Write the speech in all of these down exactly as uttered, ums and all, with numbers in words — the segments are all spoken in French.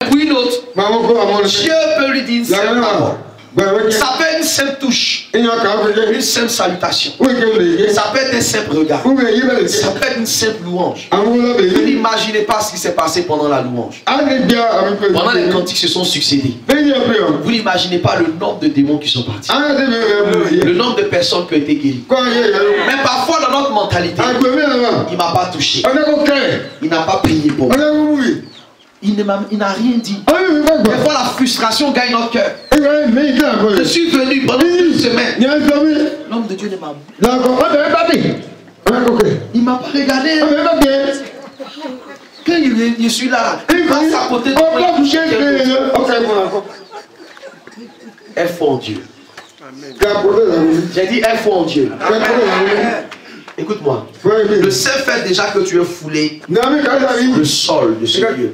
pour une autre, Dieu peut lui dire une simple parole. Ça peut être une simple touche, une simple salutation. Ça peut être un simple regard. Ça peut être une simple louange. Vous n'imaginez pas ce qui s'est passé pendant la louange. Pendant les cantiques se sont succédés. Vous n'imaginez pas le nombre de démons qui sont partis. Le nombre de personnes qui ont été guéries. Mais parfois dans notre mentalité, il ne m'a pas touché. Il n'a pas prié pour moi. Il n'a rien dit. Des fois la frustration gagne notre cœur. Je suis venu pendant une semaine. L'homme de Dieu ne m'a pas. Il ne m'a pas regardé. Quand il, je suis là, il passe à côté de moi. Elle foi en Dieu. J'ai dit elle foi en Dieu. Écoute-moi, le seul fait déjà que tu es foulé le sol de ce lieu.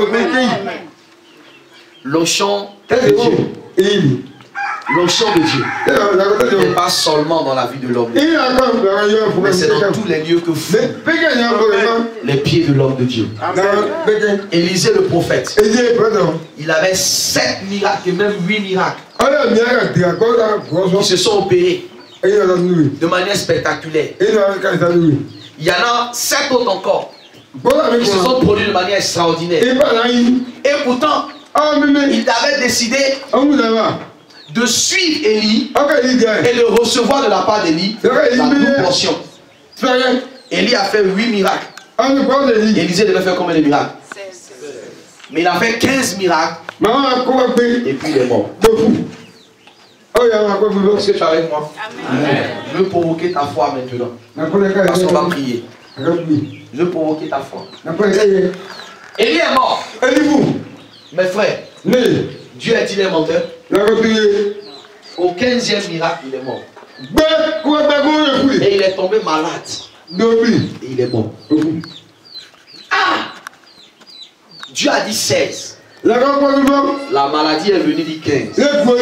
L'onction de Dieu. L'onction de Dieu n'est pas seulement dans la vie de l'homme, mais c'est dans tous les lieux que font les pieds de l'homme de Dieu. Élisée le prophète, il avait sept miracles et même huit miracles qui se sont opérés de manière spectaculaire. Il y en a sept autres encore qui se sont produits de manière extraordinaire. Et pourtant, il avait décidé de suivre Élie et de recevoir de la part d'Élie la double portion. Élie a fait huit miracles. Élisée devait faire combien de miracles? Mais il a fait quinze miracles. Et puis il est mort. Est-ce que tu es avec moi? Amen. Je veux provoquer ta foi maintenant. Parce qu'on va prier. Je veux provoquer ta foi. Élie est mort. Mes frères, Dieu est-il un menteur? Au quinzième miracle, il est mort. Et il est tombé malade. Et il est mort. Ah! Dieu a dit seize. La maladie est venue dit quinze.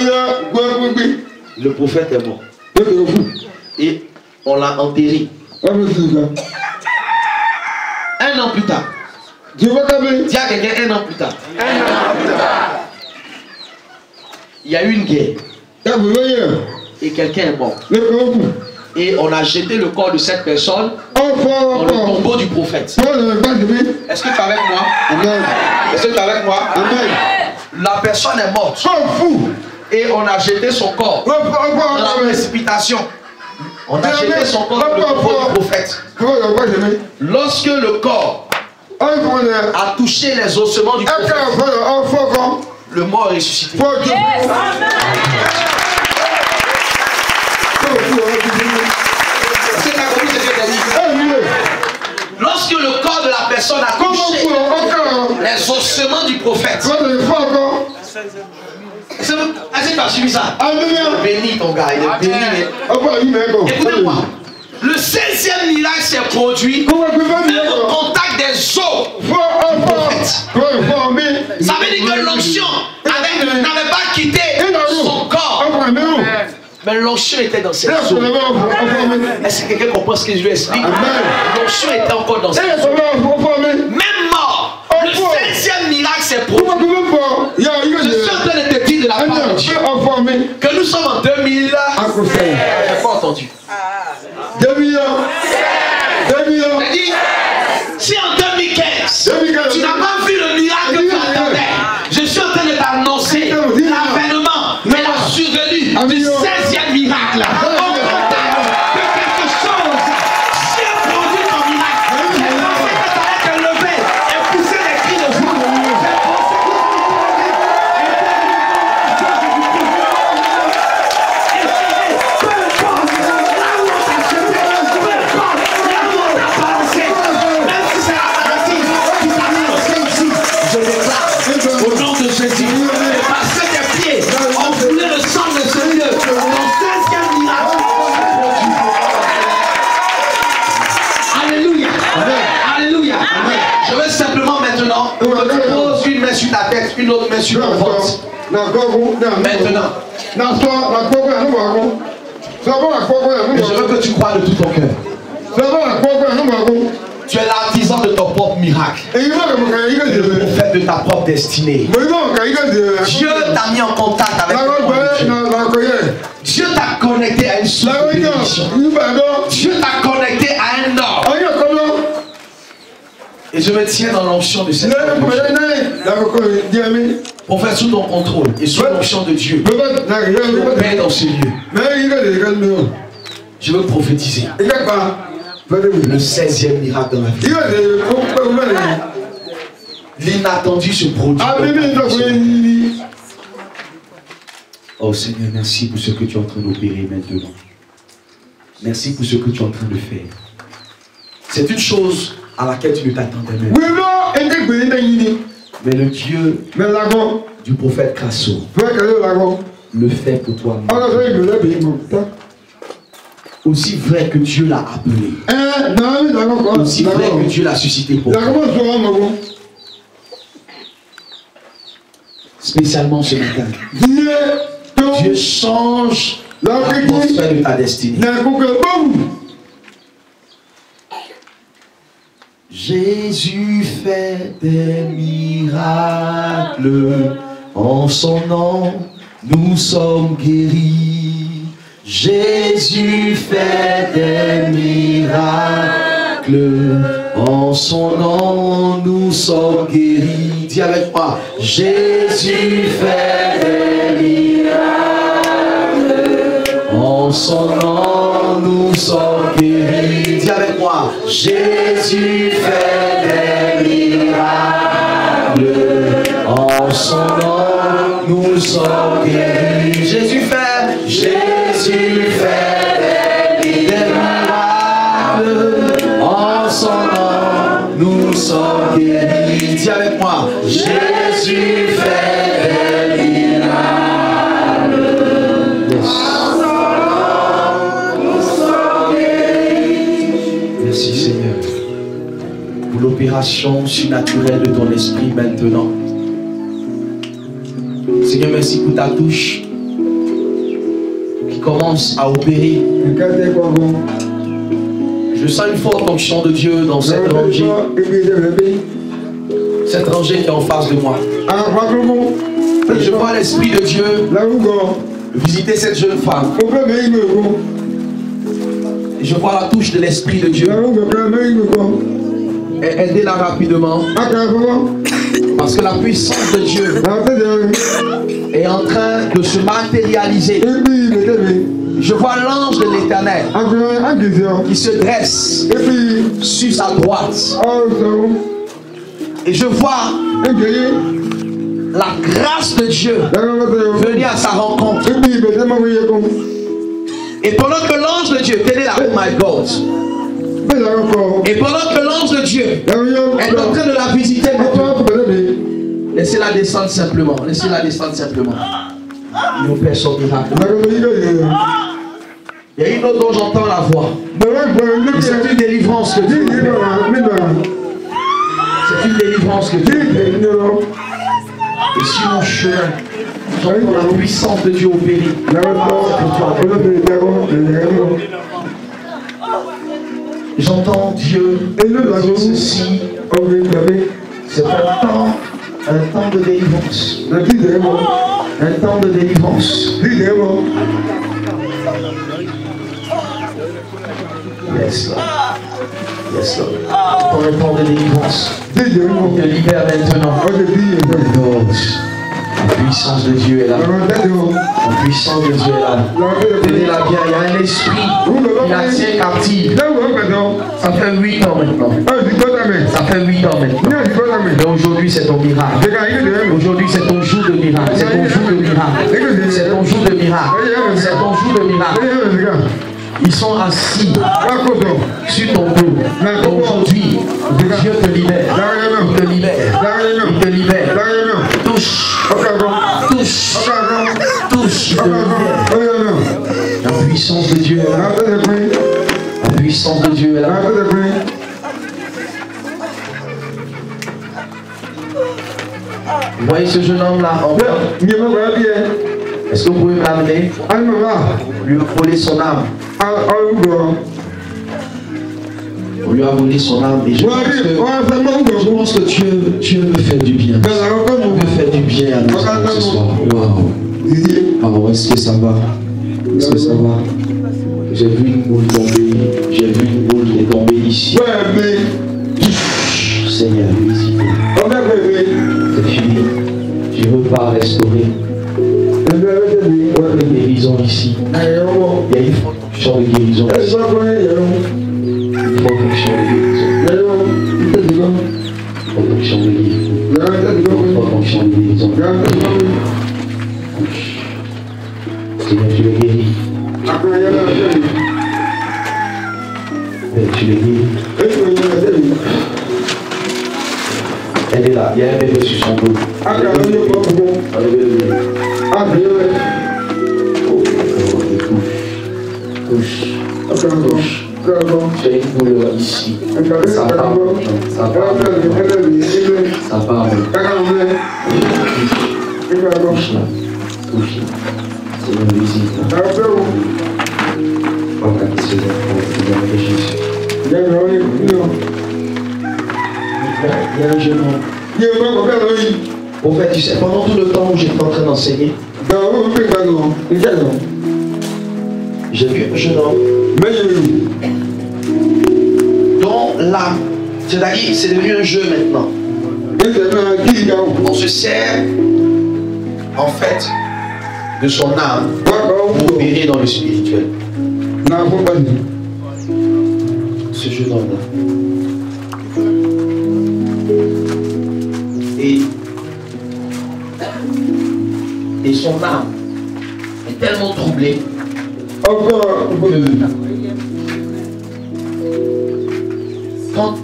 Le prophète est mort. Et on l'a enterré. Un an plus tard. Dis à quelqu'un un an plus tard. Il y a eu une guerre. Et quelqu'un est mort. Et on a jeté le corps de cette personne dans le tombeau du prophète. Est-ce que tu es avec moi? Amen. Est-ce que tu es avec moi? Amen. La personne est morte. Et on a jeté son corps dans la précipitation. On a jeté son corps dans le tombeau du prophète. Lorsque le corps a touché les ossements du prophète, le mort est ressuscité. Lorsque le corps de la personne a touché les ossements du prophète, est-ce que tu as suivi ça? Béni ton gars, il est béni. Écoutez-moi, le seizième miracle s'est produit même au contact des os du prophète. Ça veut dire que l'onction n'avait pas quitté son corps. Mais l'onction était dans ses os. Est-ce que quelqu'un comprend ce que je lui explique? L'onction était encore dans ses os. Même mort, le seizième miracle s'est produit. Je suis en train de te dire de la part de Dieu que nous sommes en deux mille. J'ai pas entendu. deux mille ans. deux mille ans. J'ai dit, si en deux mille quinze, tu n'as pas vu le miracle que tu attendais, je suis en train de t'annoncer l'avènement et la survenue du seizième miracle. On contacte de quelque chose. Si on produit ton miracle, j'ai pensé que ça allait te lever et pousser les cris de joie. Au nom de Jésus, parce que tes pieds ont foulé le sang de ce lieu, ton seizième miracle. Alléluia. Alléluia. Je vais simplement maintenant poser une main sur ta tête, une autre main sur ton ventre. Maintenant. Et je veux que tu crois de tout ton cœur. Tu es l'artisan de ton propre miracle. Le prophète de ta propre destinée. Dieu t'a mis en contact avec Dieu. Dieu t'a connecté à une source de bénédiction. Dieu t'a connecté à un ordre. Et je me tiens dans l'onction de cette pour faire sous ton contrôle et sous l'onction de Dieu. Paix dans ce lieu. Je veux prophétiser le seizième miracle dans la vie. L'inattendu se produit. Oh Seigneur, merci pour ce que tu es en train d'opérer maintenant. Merci pour ce que tu es en train de faire. C'est une chose à laquelle tu ne t'attendais même. Mais le Dieu du prophète Krasso le fait pour toi. Aussi vrai que Dieu l'a appelé. Aussi vrai que Dieu l'a suscité pour toi. Spécialement ce matin. Dieu change l'atmosphère de ta destinée. Jésus fait des miracles, en son nom nous sommes guéris. Jésus fait des miracles, en son nom nous sommes guéris. Dis avec moi, Jésus fait des miracles, en son nom nous sommes guéris. Dis avec moi, Jésus fait des miracles, en son nom nous sommes guéris. Jésus fait, Jésus fait des miracles, en son nom nous sommes guéris. Dis avec moi, Jésus fait des miracles, yes. Merci Seigneur pour l'opération surnaturelle de ton esprit maintenant. Seigneur, merci pour ta touche qui commence à opérer. Je sens une forte onction de Dieu dans cette rangée. Cette rangée qui est en face de moi. Et je vois l'Esprit de Dieu visiter cette jeune femme. Et je vois la touche de l'Esprit de Dieu. Et aidez-la rapidement. Parce que la puissance de Dieu est en train de se matérialiser. Je vois l'ange de l'Éternel qui se dresse sur sa droite. Et je vois la grâce de Dieu venir à sa rencontre. Et pendant que l'ange de Dieu, tenez là, oh my God. Et pendant que l'ange de Dieu est en train de la visiter, laissez-la descendre simplement. Laissez-la descendre simplement. Il opère son miracle. Il y a une autre dont j'entends la voix. C'est une délivrance que Dieu fait. C'est une délivrance que Dieu fait. Et sur mon chemin, j'entends la puissance de Dieu opérer. J'entends Dieu dire ceci. C'est un temps, un temps de délivrance. Un temps de délivrance. Yes, Lord. Yes, Lord. Pour un temps de délivrance. On te libère maintenant. La puissance de Dieu est là. La puissance de Dieu est là. Tenez-la bien. Il y a un esprit qui la tient captive. Ça fait huit ans maintenant. Ça fait huit ans maintenant. Mais aujourd'hui c'est ton miracle. Aujourd'hui c'est ton jour de miracle. C'est ton jour de miracle. C'est ton jour de miracle. C'est ton jour de miracle. Ils sont assis sur ton dos. Aujourd'hui, Dieu te libère. Il te libère. Il te libère. Touche. Touche. Touche. Il te libère. La puissance de Dieu est là. La puissance de Dieu est là. Vous voyez ce jeune homme là en bas? Est-ce que vous pouvez me l'amener? Lui coller son âme. lui a volé son âme. Et je pense que, je pense que Dieu, Dieu veut faire du bien. Dieu veut faire du bien à nous ce soir. Waouh. Oh, est-ce que ça va? Est-ce que ça va? J'ai vu une boule tomber. J'ai vu une boule qui est tombée ici. Seigneur, visite. C'est fini. Je ne veux pas restaurer. Il y a une guérison ici. Il y a une fonction de guérison ici. Une fonction de guérison. Une fonction de guérison. Une fonction de guérison. Seigneur, tu le guéris. Tu le guéris. Elle est là, il y a un bébé sur son dos. Touche, touche, j'ai une douleur ici. Ça part, ça part, ça part. Touche là, touche là. C'est une visite. Regarde ce que Jésus. Il y a un jeune homme. Au fait, tu sais, pendant tout le temps où j'étais en train d'enseigner, j'ai vu un jeune homme dont l'âme, c'est-à-dire c'est devenu un jeu maintenant. On se sert en fait de son âme pour opérer dans le spirituel. Ce jeune homme-là. Et, et son âme est tellement troublée que quand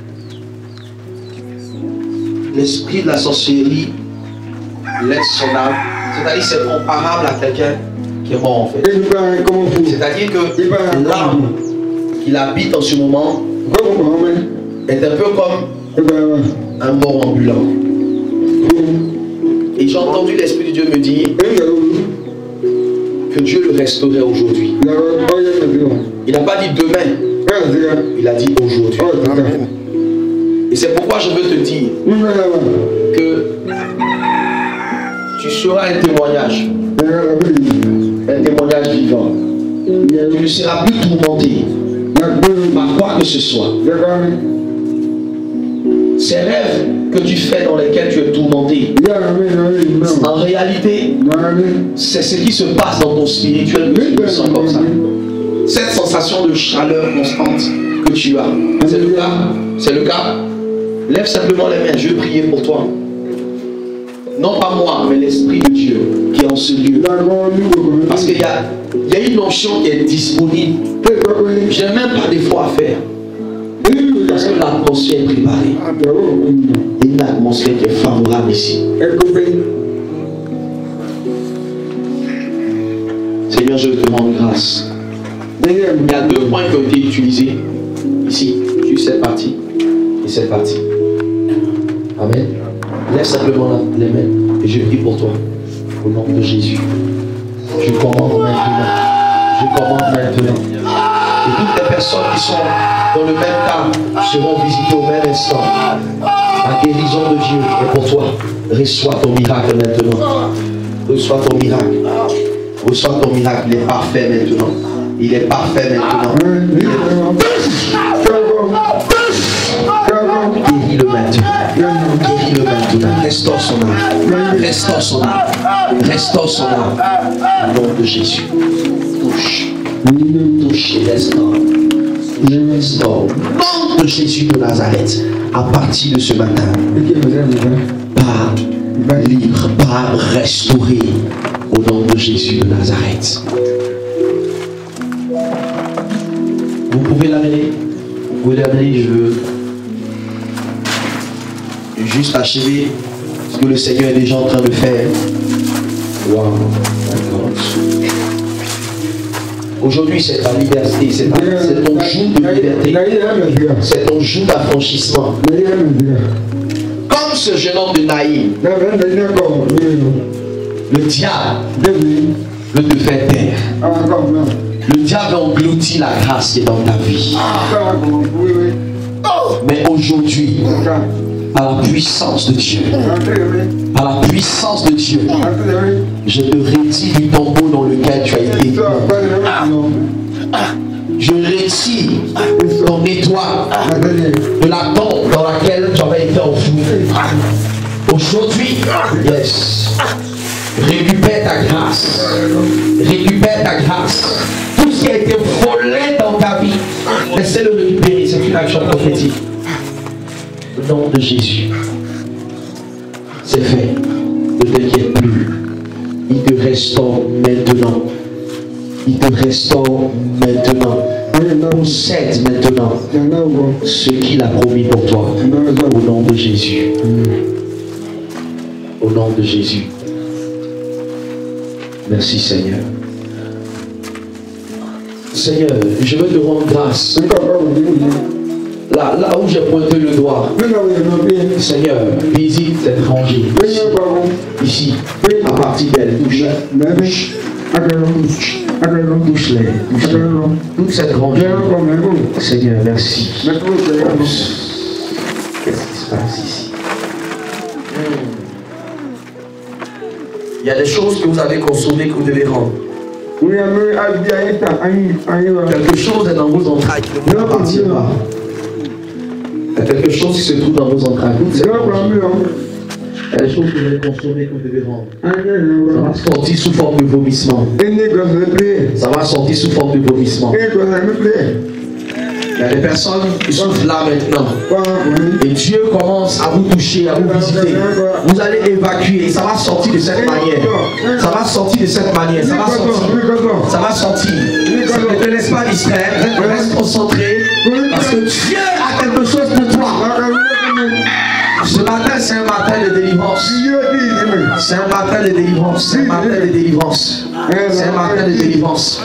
l'esprit de la sorcellerie laisse son âme, c'est-à-dire c'est comparable à quelqu'un qui est mort en fait. C'est-à-dire que l'âme qu'il habite en ce moment est un peu comme un mort ambulant. Et j'ai entendu l'Esprit de Dieu me dire que Dieu le restaurait aujourd'hui. Il n'a pas dit demain, il a dit aujourd'hui. Et c'est pourquoi je veux te dire que tu seras un témoignage, un témoignage vivant. Tu ne seras plus tourmenté par quoi que ce soit. Ces rêves que tu fais dans lesquels tu es tourmenté, en réalité, c'est ce qui se passe dans ton spirituel que tu ressens comme ça. Cette sensation de chaleur constante que tu as. C'est le cas? C'est le cas? Lève simplement les mains, je vais prier pour toi. Non pas moi, mais l'Esprit de Dieu qui est en ce lieu. Parce qu'il y a, il y a une onction qui est disponible. Je n'ai même pas d'effort à faire. Parce que l'atmosphère est préparée. Il y a une atmosphère qui est favorable ici. Seigneur, je te demande grâce. Il y a deux points qui ont été utilisés ici, sur cette partie et cette partie. Amen. Lève simplement les mains et je prie pour toi. Au nom de Jésus. Je commande maintenant. Je commande maintenant. Et toutes les personnes qui sont dans le même cas seront visitées au même instant. La guérison de Dieu est pour toi. Reçois ton miracle maintenant. Reçois ton miracle. Reçois ton miracle. Il est parfait maintenant. Il est parfait maintenant. Guéris-le maintenant. Guéris-le maintenant. Restaure son âme. Restaure son âme. Restaure son âme. Au nom de Jésus. Touche. Touche et restaure. Je restaure. Au nom de Jésus de Nazareth. À partir de ce matin. Pas libre. Pas restauré. Au nom de Jésus de Nazareth. Vous pouvez l'amener. Vous pouvez l'amener. Je veux juste achever ce que le Seigneur est déjà en train de faire. Wow. D'accord. Aujourd'hui, c'est ta liberté. C'est ton jour de liberté. C'est ton jour d'affranchissement. Comme ce jeune homme de Naïm. Le diable veut te faire taire. Le diable engloutit la grâce qui est dans ta vie. Mais aujourd'hui, par la puissance de Dieu, par la puissance de Dieu, je te retire du tombeau dans lequel tu as été. Je retire ton étoile de la tombe dans laquelle tu avais été enfoui. Aujourd'hui, yes, récupère ta grâce. Récupère ta grâce. Tout ce qui a été volé dans ta vie, laissez-le récupérer. C'est une action prophétique. Au nom de Jésus, c'est fait. Ne t'inquiète plus. Il te restaure maintenant. Il te restaure maintenant. Possède maintenant ce qu'il a promis pour toi. Au nom de Jésus. Au nom de Jésus. Merci Seigneur. Seigneur, je veux te rendre grâce. Là, là où j'ai pointé le doigt, Seigneur, visite cette rangée. Ici, à partir d'elle, touche. Touche. Touche-les. Touche-les. Toute cette rangée. Seigneur, merci. Qu'est-ce qui se passe ici? Il y a des choses que vous avez consommées que vous devez rendre. Quelque chose est dans vos entrailles qui ne vous appartient pas. Il y a quelque chose qui se trouve dans vos entrailles. Il y a des choses que vous avez consommées que vous devez rendre. Ça va sortir sous forme de vomissement. Ça va sortir sous forme de vomissement. Il y a des personnes qui souffrent là maintenant. Et Dieu commence à vous toucher, à vous visiter. Vous allez évacuer. Ça va sortir de cette manière. Ça va sortir de cette manière. Ça va sortir. Ça va sortir. Ne te laisse pas distraire. Reste concentré. Parce que Dieu a quelque chose pour toi. Ce matin, c'est un matin de délivrance. C'est un matin de délivrance. C'est un matin de délivrance. C'est un matin de délivrance.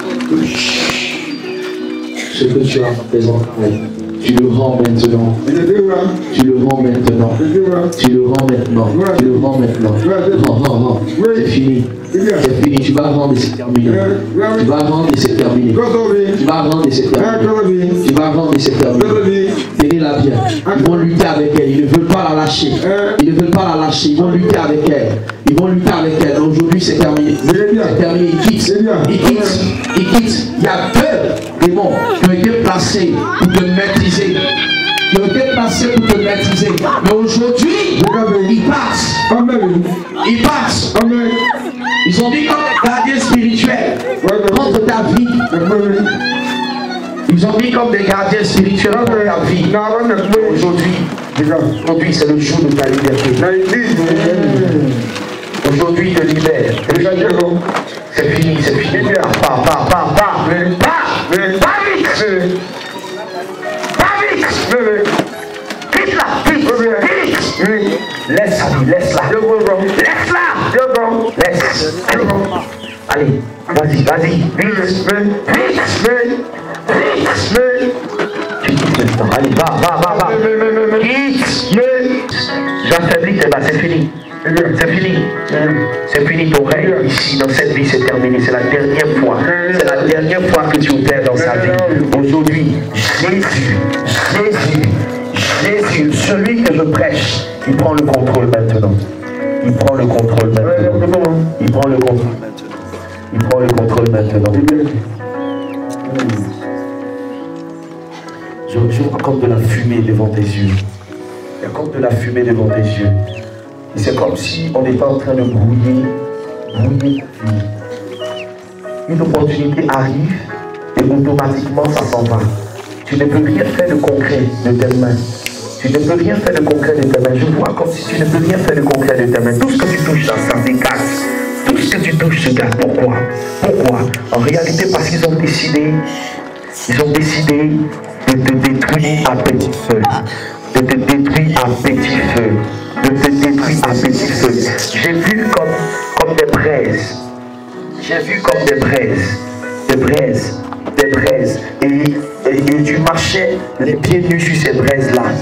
Ce que tu as présent, tu le rends maintenant. Tu le rends maintenant. Tu le rends maintenant. Tu le rends maintenant. Oh, oh, oh. C'est fini. C'est fini. Tu vas rendre et c'est terminé. Tu vas rendre et c'est terminé. Tu vas rendre et c'est terminé. Tu vas rendre et c'est terminé. Tenez-la bien. Ils vont lutter avec elle. Ils ne veulent pas la lâcher. Ils ne veulent pas la lâcher. Ils vont lutter avec elle. Ils vont lutter avec elle. Aujourd'hui, c'est terminé. C'est terminé. Ils quittent. Ils quittent. Ils quittent. Il y a deux démons qui ont été placés pour te maîtriser. Qui ont été placés pour te maîtriser. Mais aujourd'hui, ils partent. Ils partent. Ils ont dit comme des gardiens spirituels contre ta vie. Ils ont dit comme des gardiens spirituels contre ta vie. Aujourd'hui, aujourd'hui c'est le jour de ta liberté. Aujourd'hui, il te libère. C'est fini, c'est fini. Pas, pas, pas, pas, pas, pas vite. Pas vite. Vite là, vite, vite. Laisse-la, laisse-la. Laisse-la. Laisse. Allez, vas-y, vas-y. Vite, vite, vite. Tu quittes maintenant. Allez, va, va, va, va. Quitte. J'affaiblis tes bas, c'est fini. C'est fini. C'est fini ton règne ici, dans cette vie, c'est terminé. C'est la dernière fois. C'est la dernière fois que tu opères dans sa vie. Aujourd'hui, Jésus, Jésus, Jésus, celui que je prêche, il prend le contrôle maintenant. Il prend le contrôle maintenant. Il prend le contrôle maintenant. Il prend le contrôle maintenant. Je, je vois comme de la fumée devant tes yeux. Il y a comme de la fumée devant tes yeux. Et c'est comme si on était en train de brouiller, brouiller ta vie. Une opportunité arrive et automatiquement ça s'en va. Tu ne peux rien faire de concret de tes mains. Tu ne peux rien faire de concret de tes mains. Je vois comme si tu ne peux rien faire de concret de tes mains. Tout ce que tu touches là, ça s'écarte. Tout ce que tu touches se gâte. Pourquoi? Pourquoi? En réalité, parce qu'ils ont décidé, ils ont décidé de te détruire à petit feu. De te détruire à petit feu. De te détruire à petit feu. J'ai vu comme, comme des braises. J'ai vu comme des braises. Des braises. Des braises. Et, et, et tu marchais les pieds nus sur ces braises-là. Et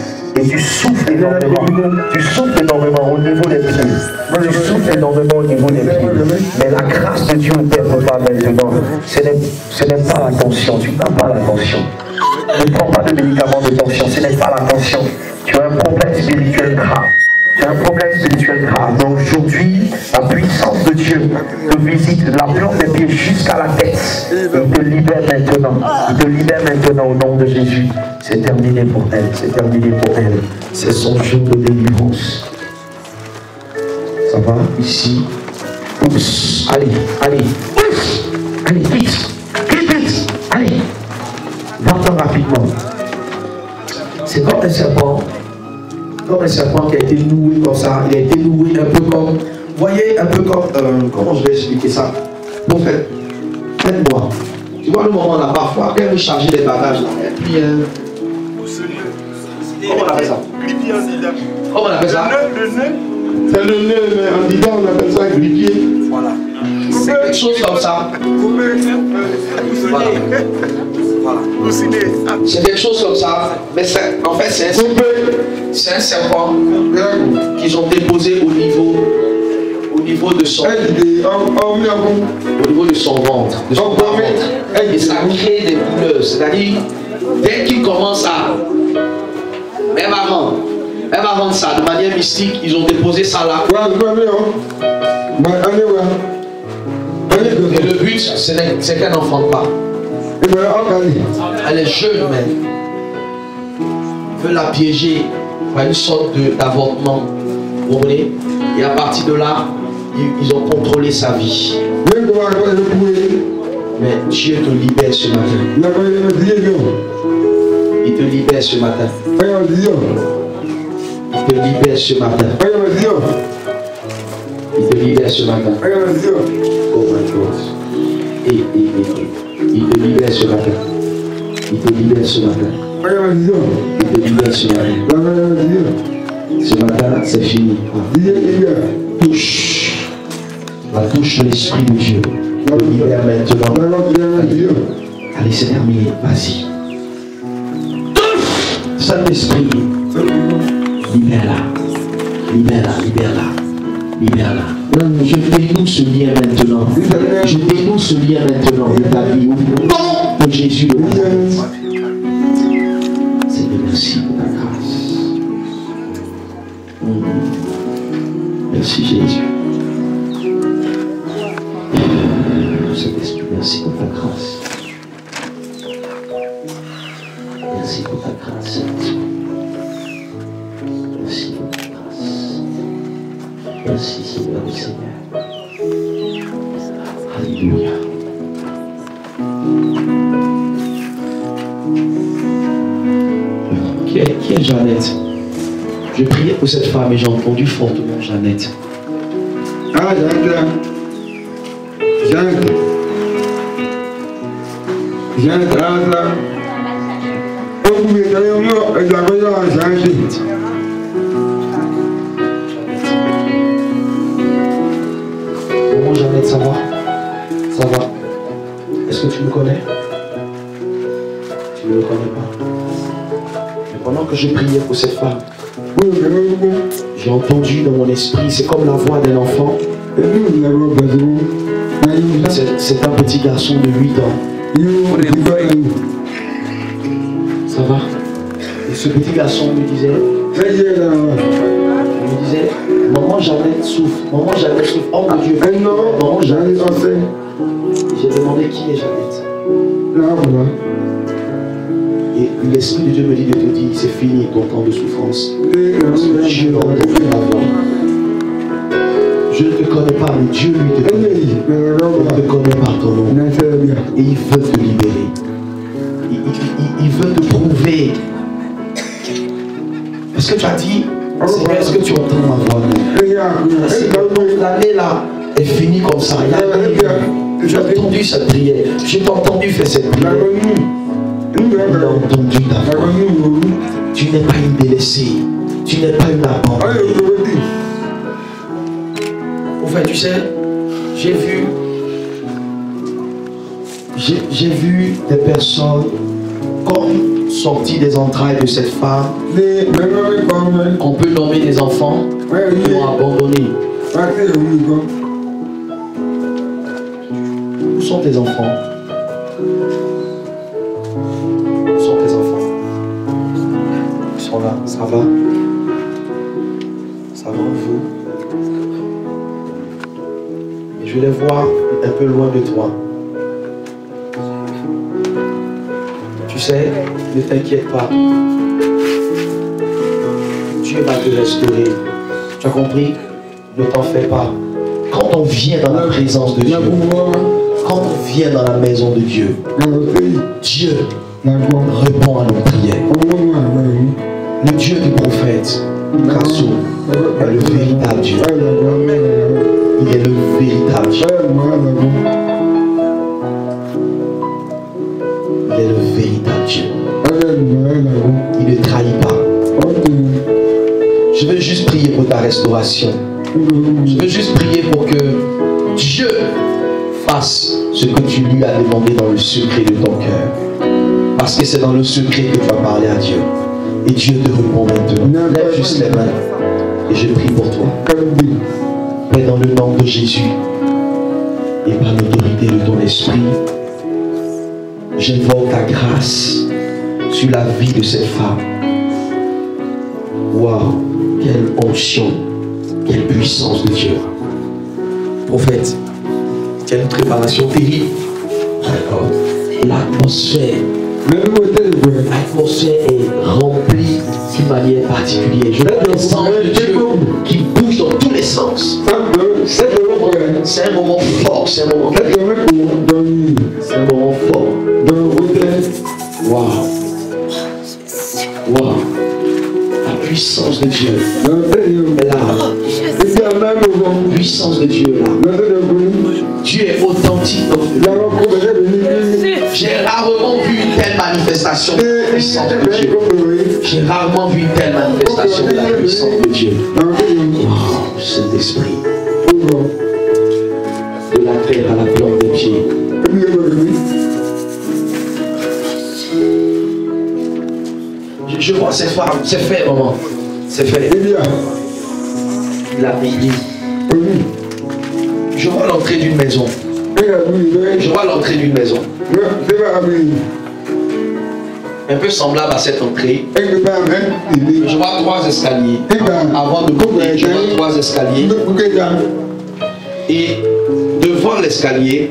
mais tu souffles énormément. Tu souffles énormément au niveau des pieds. Tu souffles énormément au niveau des pieds. Mais la grâce de Dieu ne t'aide pas maintenant. Ce n'est pas la tension. Tu n'as pas la tension. Ne prends pas de médicaments de tension. Ce n'est pas la tension. Tu as un problème spirituel grave. Tu as un problème spirituel grave. Mais aujourd'hui, la puissance de Dieu te visite la plante des pieds jusqu'à la tête. Il te libère maintenant. Il te libère maintenant au nom de Jésus. C'est terminé pour elle. C'est terminé pour elle. C'est son jour de délivrance. Ça va ici. Oups. Allez, allez. Oups. Allez, vite. Vite, vite. Allez. Va-t'en rapidement. C'est comme un serpent. Comme un serpent qui a été noué comme ça. Il a été noué un peu comme. Voyez, un peu comme. Euh, comment je vais expliquer ça? Bon, faites. Faites-moi. Tu vois le moment là, parfois, quand elle veut charger les bagages là, et puis. Euh, comment on appelle ça? Comment on appelle ça? Le nœud. C'est le nœud, mais en disant on appelle ça grippier. Voilà. C'est quelque chose comme ça. Voilà. Voilà. C'est quelque chose comme ça, mais en fait c'est un, c'est un serpent qu'ils ont déposé au niveau, au niveau de son, au niveau de son ventre, de son ventre. Et ça crée des douleurs. C'est-à-dire, dès qu'il commence à, même avant, même avant ça, de manière mystique, ils ont déposé ça là. Et le but, c'est qu'elle n'enfante pas. Elle est jeune même. Il veut la piéger par une sorte d'avortement. Vous voyez? Et à partir de là, ils, ils ont contrôlé sa vie. Mais Dieu te libère ce matin. Il te libère ce matin. Il te libère ce matin. Il te libère ce matin. Oh my God. Et, et, et. Il te libère ce matin. Il te libère ce matin. Il te libère ce matin. Ce matin, c'est fini. Touche. La touche de l'Esprit de Dieu. Il te libère maintenant. Allez, allez c'est terminé. Vas-y. Saint-Esprit. Libère-la. Libère-la. Libère-la. Libère-la. Je dénoue ce lien maintenant. Je dénoue ce lien maintenant de ta vie. Au nom de Jésus de Nazareth. Seigneur, merci pour ta grâce. Mmh. Merci Jésus. Saint-Esprit, merci pour ta grâce. Merci pour ta grâce, Saint-Esprit. Merci pour ta grâce. Merci Seigneur du Seigneur. Alléluia. Qui est, qui est Jeannette? Je priais pour cette femme et j'ai entendu fortement Jeannette. Ah, Jeannette. Jeannette. Jeannette, là. Oh, vous êtes allé au mur et la voyage à Jeannette. Comment Jeannette, ça va? Ça va? Est-ce que tu me connais? Tu ne me connais pas. Mais pendant que je priais pour cette femme, j'ai entendu dans mon esprit, c'est comme la voix d'un enfant. C'est un petit garçon de huit ans. Ça va? Et ce petit garçon me disait, il me disait, maman Jeannette souffre, maman Jeannette souffre, oh mon Dieu, maman Jeannette souffre. J'ai demandé qui est Jeannette. Et l'Esprit de Dieu me dit de te dire, c'est fini ton temps de souffrance. Parce que Dieu a entendu ma voix. Je ne te connais pas, mais Dieu lui te connaît. Il ne te connaît par ton nom. Et il veut te libérer. Il, il, il veut te prouver. Est-ce que tu as dit, Seigneur, est-ce que tu entends ma voix? L'année là est finie comme ça. J'ai entendu cette prière. J'ai entendu faire cette prière. Il a entendu ta voix. Tu n'es pas une délaissée. Tu n'es pas une abandonnée. Enfin, tu sais, j'ai vu, j'ai vu des personnes comme sorti des entrailles de cette femme, on peut nommer des enfants qui ont abandonné. Où sont tes enfants? Où sont tes enfants? Ils sont là, ça va? Ça va vous? Et je les vois un peu loin de toi. Tu sais, ne t'inquiète pas. Dieu va te restaurer. Tu as compris? Ne t'en fais pas. Quand on vient dans la présence de Dieu, quand on vient dans la maison de Dieu, Dieu répond à nos prières. Le Dieu du prophète, Kassou, est le véritable Dieu. Il est le véritable Dieu. Il est le véritable Dieu. Il ne trahit pas. Je veux juste prier pour ta restauration. Je veux juste prier pour que Dieu fasse ce que tu lui as demandé dans le secret de ton cœur. Parce que c'est dans le secret que tu vas parler à Dieu. Et Dieu te répond maintenant. Lève juste les mains. Et je prie pour toi. Mais dans le nom de Jésus et par l'autorité de ton esprit, j'invoque ta grâce sur la vie de cette femme. Waouh, quelle onction, quelle puissance de Dieu. Prophète, il y a une préparation terrible. D'accord. L'atmosphère, l'atmosphère est remplie d'une manière particulière. Je vois les anges de Dieu qui bougent dans tous les sens. C'est un moment fort, c'est un moment fort. C'est un moment fort. Waouh. Waouh. La puissance de Dieu est là. La puissance de Dieu est là. Dieu est authentique. J'ai rarement vu une telle manifestation de la puissance de Dieu. J'ai rarement vu une telle manifestation de la puissance de Dieu. Oh, cet esprit. De la terre à la plante de Dieu. Je, je vois cette femme, c'est fait, maman. C'est fait. Il a payé. Je vois l'entrée d'une maison. Je vois l'entrée d'une maison. Un peu semblable à cette entrée. Je vois trois escaliers. Avant de monter, je vois trois escaliers. Et devant l'escalier,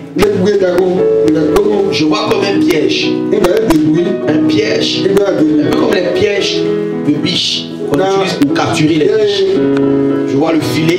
je vois comme un piège. Un piège. Un peu comme les pièges de biches qu'on utilise pour capturer les biches. Je vois le filet.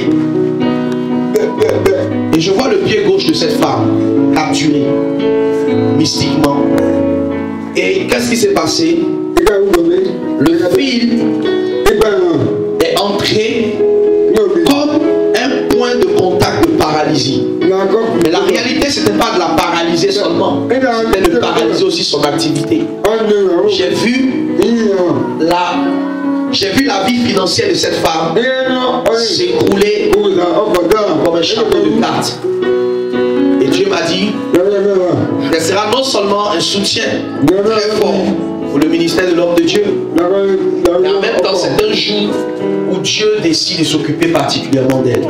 Et je vois le pied gauche de cette femme capturé mystiquement. Et qu'est-ce qui s'est passé? Le fil est entré comme un point de contact de paralysie. Mais la réalité, ce n'était pas de la paralyser seulement, c'était de paralyser aussi son activité. J'ai vu la, j'ai vu la vie financière de cette femme s'écrouler comme un château de cartes. Et Dieu m'a dit, elle sera non seulement un soutien très fort pour le ministère de l'homme de Dieu, mais en même temps c'est un jour où Dieu décide de s'occuper particulièrement d'elle.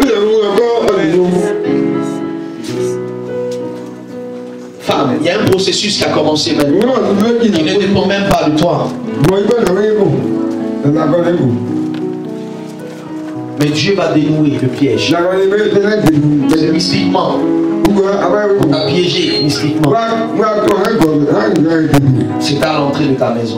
Femme, il y a un processus qui a commencé maintenant, qui ne dépend même pas de toi. Mais Dieu va dénouer le piège. C'est mystiquement. On t'a piégé mystiquement. C'est à l'entrée de ta maison.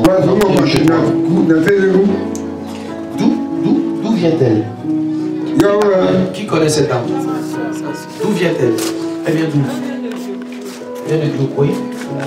D'où vient-elle? Qui connaît cette dame? D'où vient-elle? Elle vient d'où? Elle vient de d'où? Oui.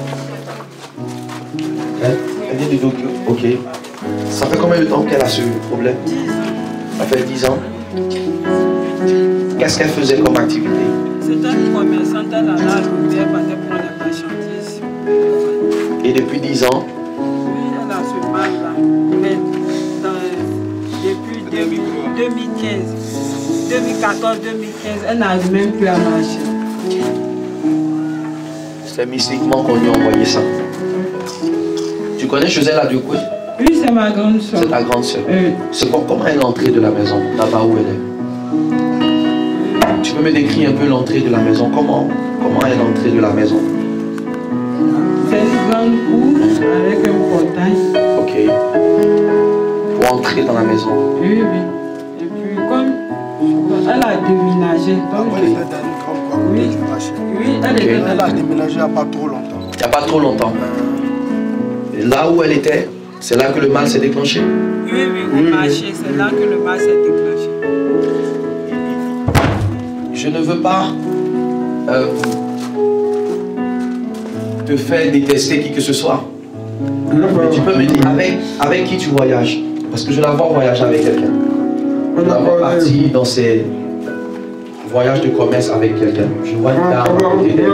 Elle, elle vient de d'où? Ok. Ça fait combien de temps qu'elle a ce problème? Ça fait dix ans. Qu'est-ce qu'elle faisait comme activité? C'était une commerçante à la rue, elle partait pour les marchandises. Et depuis dix ans? Oui, elle a ce mal-là. Mais dans, depuis deux mille quinze, deux mille quatorze deux mille quinze, elle n'arrive même plus à marcher. C'est mystiquement qu'on lui a envoyé ça. Tu Tu connais Joselle Adiokwe? Oui, c'est ma grande soeur. C'est ta grande soeur. Oui. C'est pour, comment elle est entrée de la maison, là-bas où elle est? Tu peux me décrire un peu l'entrée de la maison? Comment, comment elle est entrée de la maison? C'est une grande cour avec un portail. Ok. Pour entrer dans la maison. Oui, oui. Et puis comme elle a déménagé. Donc, okay. Oui, oui, elle, okay. était Elle a déménagé il n'y a pas trop longtemps. Il n'y a pas trop longtemps. Et là où elle était, c'est là que le mal s'est déclenché? Oui, oui, au mmh. marché, c'est là que le mal s'est déclenché. Je ne veux pas euh, te faire détester qui que ce soit. Mais tu peux me dire avec, avec qui tu voyages? Parce que je la vois voyager avec quelqu'un. Je la vois partir dans ses voyages de commerce avec quelqu'un. Je vois une dame à côté d'elle.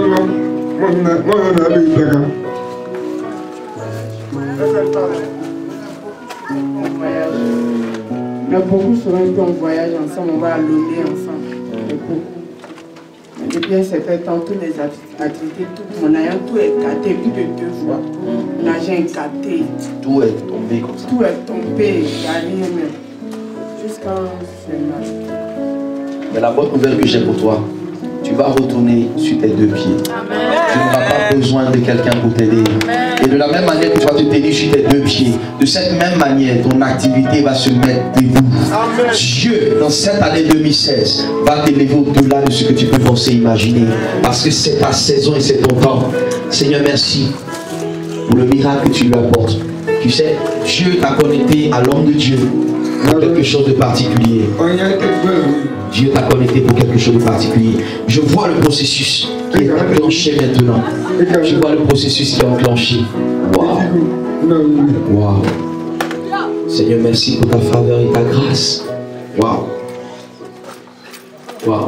Mais beaucoup souvent on voyage ensemble, on va à Lomé ensemble. Mais beaucoup. Mais depuis un certain temps, toutes les activités, tout mon argent, tout est gâté plus de deux fois. L'argent est gâté. Tout est tombé comme ça. Tout est tombé, il n'y a rien même. Jusqu'à c'est mal. Mais la bonne nouvelle que j'ai pour toi, tu vas retourner sur tes deux pieds. Amen. Tu n'auras pas besoin de quelqu'un pour t'aider. Et de la même manière que tu vas te tenir sur tes deux pieds, de cette même manière, ton activité va se mettre debout. Amen. Dieu, dans cette année deux mille seize, va t'élever au-delà de ce que tu peux penser, imaginer. Parce que c'est ta saison et c'est ton temps. Seigneur, merci pour le miracle que tu lui apportes. Tu sais, Dieu t'a connecté à l'homme de Dieu pour quelque chose de particulier. Dieu t'a connecté pour quelque chose de particulier. Je vois le processus qui est enclenché maintenant. Je vois le processus qui est enclenché. Waouh. Waouh. Seigneur, merci pour ta faveur et ta grâce. Waouh. Waouh.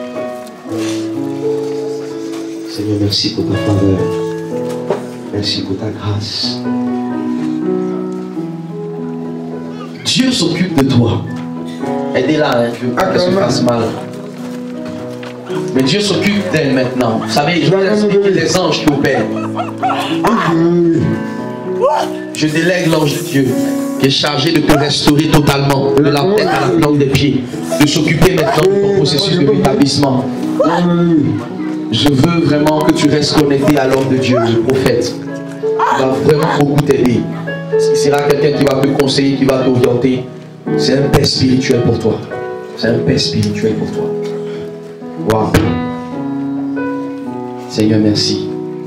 Seigneur, merci pour ta faveur. Merci pour ta grâce. Dieu s'occupe de toi. Aidez-la, hein, je veux pas qu'elle se fasse mal. Mais Dieu s'occupe d'elle maintenant. Vous savez, je veux les anges qui opèrent. Je délègue l'ange de Dieu qui est chargé de te restaurer totalement, de la tête à la plante des pieds, de s'occuper maintenant de ton processus de rétablissement. Je veux vraiment que tu restes connecté à l'homme de Dieu, le prophète. Il va vraiment beaucoup t'aider. Il sera quelqu'un qui va te conseiller, qui va t'orienter. C'est un père spirituel pour toi. C'est un père spirituel pour toi. Waouh. Seigneur, merci.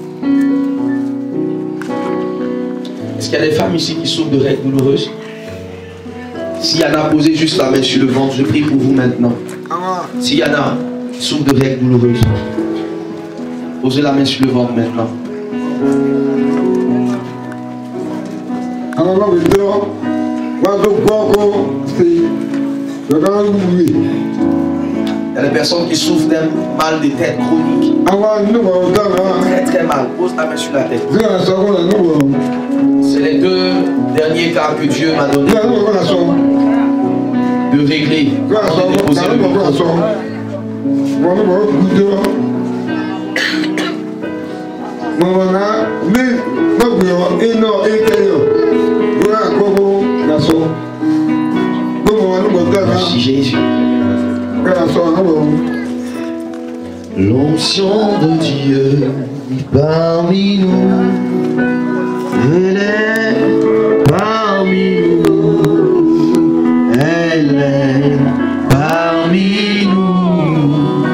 Est-ce qu'il y a des femmes ici qui souffrent de règles douloureuses? S'il y en a, posé juste la main sur le ventre. Je prie pour vous maintenant. S'il y en a qui souffrent de règles douloureuses, posez la main sur le ventre maintenant. Il y a des personnes qui souffrent d'un mal de tête chronique. Très très mal. Pose ta main sur la tête. C'est les deux derniers cas que Dieu m'a donné de régler. Avant de déposer le micro. Merci Jésus. L'onction de Dieu est parmi nous. Elle est parmi nous. Elle est parmi nous.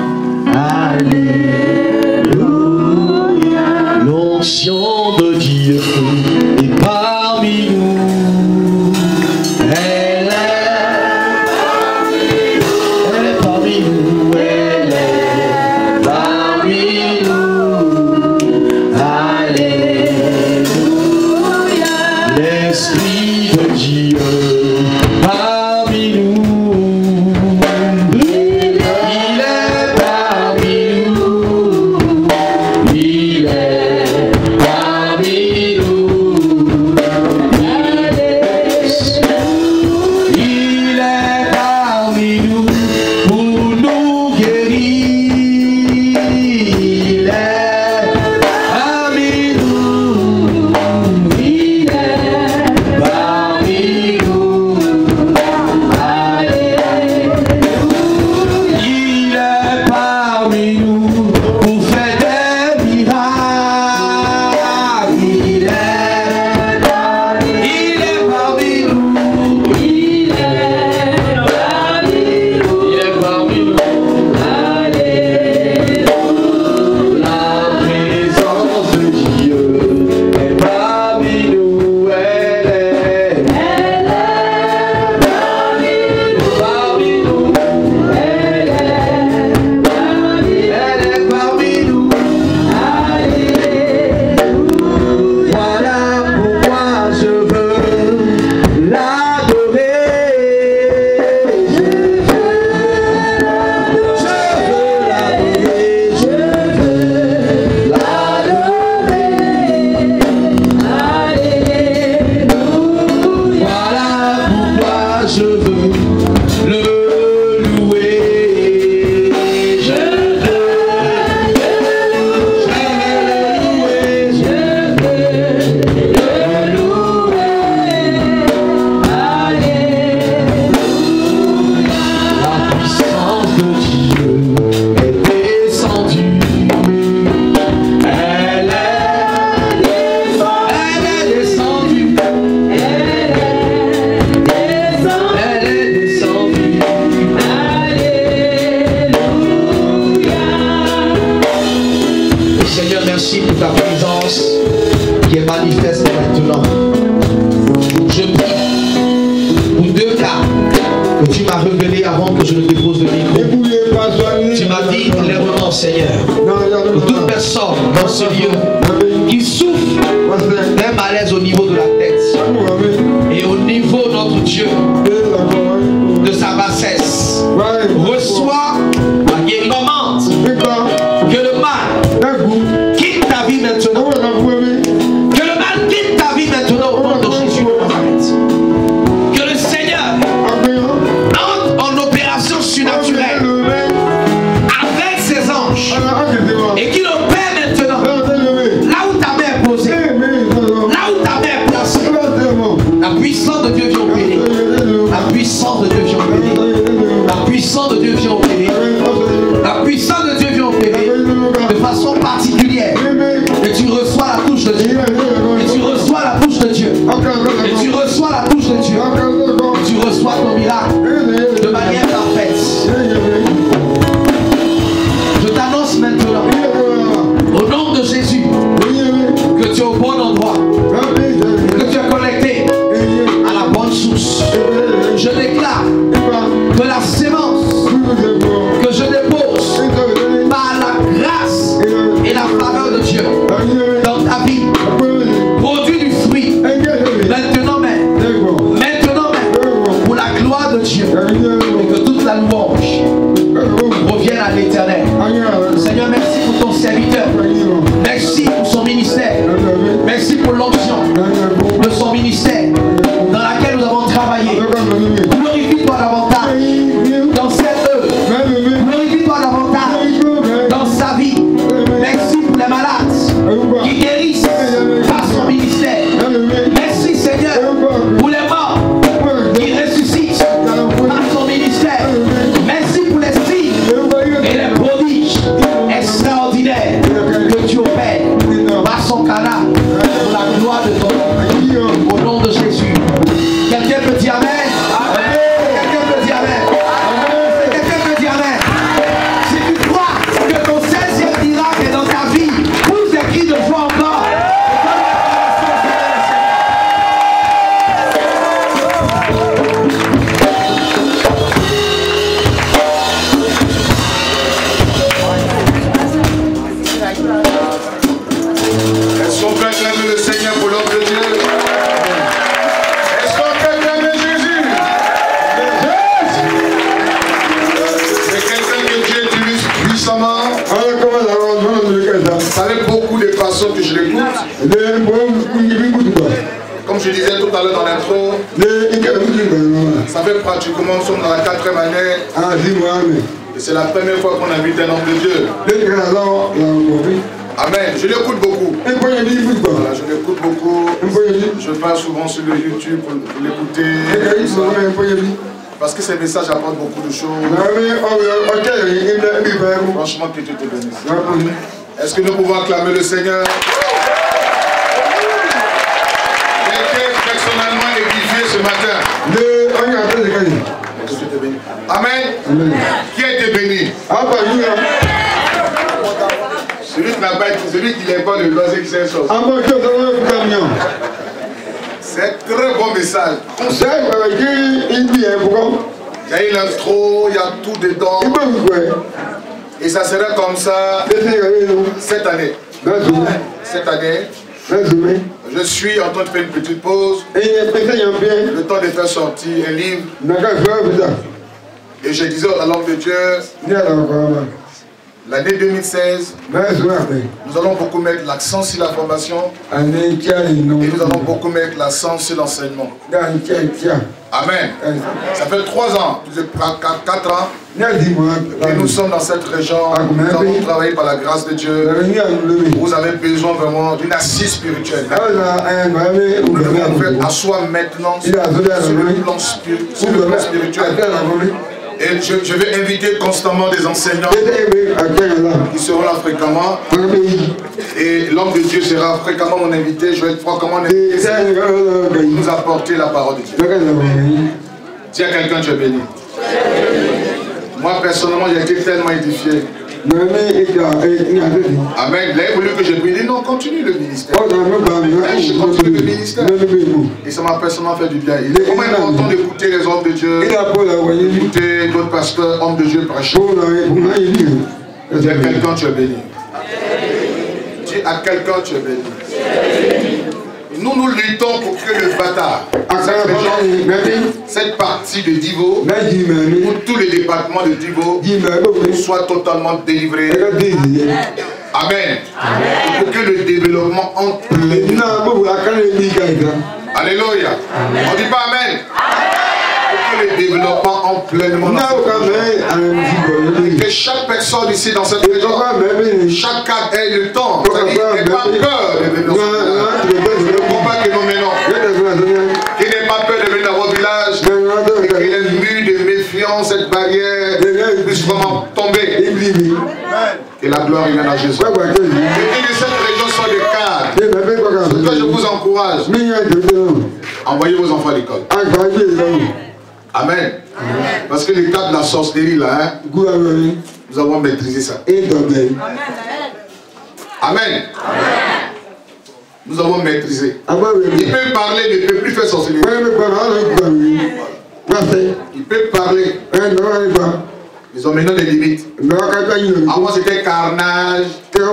Alléluia. L'onction de Dieu est parmi nous. Elle est parmi nous. Elle est parmi nous. Alléluia. je veux le louer. Je veux le louer. Je veux le louer. Alléluia. La puissance de Dieu est descendue. Elle est Elle est descendue. Elle est descendue. Alléluia. Seigneur, merci pour ta présence qui est manifeste maintenant. Je prie pour deux cas que tu m'as révélés avant que je ne dépose le micro. Tu m'as dit clairement, Seigneur, pour toute personne dans ce lieu qui souffre d'un malaise au niveau de la tête et au niveau de notre Dieu de sa bassesse, reçois la guérison. Que le mal quitte ta vie maintenant. Que le mal quitte ta vie maintenant au nom de Jésus de Nazareth. Que le Seigneur entre en opération surnaturelle avec ses anges et qu'il opère maintenant là où ta main est posée, là où ta main est placée. La puissance de Dieu vient opérer. La puissance de Dieu vient opérer. La puissance de Dieu vient opérer. La puissance de Dieu vient opérer de façon particulière. Et tu reçois la touche de Dieu. Et tu reçois la touche de Dieu. Et tu reçois la touche de Dieu. Et tu reçois ton miracle de manière parfaite. Je t'annonce maintenant, au nom de Jésus, que tu es au bon endroit, que tu es connecté à la bonne source. Je déclare que la sémence que je dépose par la grâce et la faveur de Dieu dans ta vie produit du fruit maintenant même, maintenant même, pour la gloire de Dieu, et que toute la louange revienne à l'Éternel. Seigneur, merci pour ton serviteur, merci pour son ministère, merci pour l'onction de son ministère dans laquelle nous avons travaillé. Glorifie-toi davantage dans cette œuvre, glorifie-toi davantage dans sa vie. Merci pour les malades qui guérissent par son ministère. Merci Seigneur pour les morts qui ressuscitent par son ministère. Merci pour les signes et les prodiges extraordinaires que tu opères par son canal pour la gloire de ton nom. Au nom de Jésus. Quelqu'un peut dire Amen. Quelqu'un peut dire Amen. Quelqu'un peut dire Amen. Si tu crois que ton seizième miracle est dans ta vie, pousse des cris de joie encore. Est-ce qu'on peut acclamer le Seigneur pour l'homme de Dieu? Est-ce qu'on peut acclamer Jésus? C'est quelqu'un que Dieu utilise puissamment. Ça fait beaucoup de façons que je l'écoute. Comme je disais tout à l'heure dans l'intro, ça fait pratiquement, nous sommes dans la quatrième année. Et c'est la première fois qu'on invite un homme de Dieu. Amen. Je l'écoute beaucoup. Voilà, je l'écoute beaucoup. Je passe souvent sur le YouTube pour, pour l'écouter. Parce que ces messages apportent beaucoup de choses. Franchement, que Dieu te bénisse. Est-ce que nous pouvons acclamer le Seigneur? J'ai été personnellement édifié ce matin. Que Dieu te bénisse. Amen. Qui a été béni? Celui qui n'a pas été, celui qui n'est pas le droit, c'est qui sait chose. C'est un très bon message. Il y a eu l'intro, il y a tout dedans. Et ça sera comme ça cette année. Cette année, je suis en train de faire une petite pause. Le temps de faire sortir un livre. Et je disais à l'homme de Dieu, l'année deux mille seize, nous allons beaucoup mettre l'accent sur la formation et nous allons beaucoup mettre l'accent sur l'enseignement. Amen. Ça fait trois ans, quatre ans, et nous sommes dans cette région. Nous avons travaillé par la grâce de Dieu. Vous avez besoin vraiment d'une assise spirituelle. Nous devons faire asseoir maintenant sur le plan spirituel. Et je, je vais inviter constamment des enseignants qui seront là fréquemment. Et l'homme de Dieu sera fréquemment mon invité. Je vais être fréquemment nous apporter la parole de Dieu. Dis à quelqu'un, tu es béni. Moi personnellement, j'ai été tellement édifié. Amen. Vous avez voulu que je prie. Non, continue le ministère. Je continue le ministère. Et ça m'a personnellement fait du bien. Il est vraiment important d'écouter les hommes de Dieu, d'écouter d'autres pasteurs, hommes de Dieu prêcher. Dis à quelqu'un, tu es béni. Dis à quelqu'un, tu es béni. Nous nous luttons pour que le bâtard, cette partie de Divo, ou tous les départements de Divo, soient totalement délivrés. Amen. Amen. Pour que le développement entre pleinement. Alléluia. On dit pas Amen. Pour que le développement entre pleinement. Que chaque personne ici dans cette région, chaque cadre ait le temps. C'est-à-dire n'ait pas peur de venir. Le combat que nous menons. Qu'il n'ait pas peur de venir dans vos villages. Et qu'il ait vu de méfiance, cette barrière puisse vraiment tomber. Et la gloire vienne à Jésus. Et que cette région soit le cadre. C'est pourquoi je vous encourage. Envoyez vos enfants à l'école. Amen. Parce que le cadre de la sorcellerie là, hein, nous avons maîtrisé ça. Amen. Amen. Nous avons maîtrisé. Il peut parler, mais il ne peut plus faire sorcellerie. Il peut parler. Ils ont maintenant des limites. Avant c'était carnage.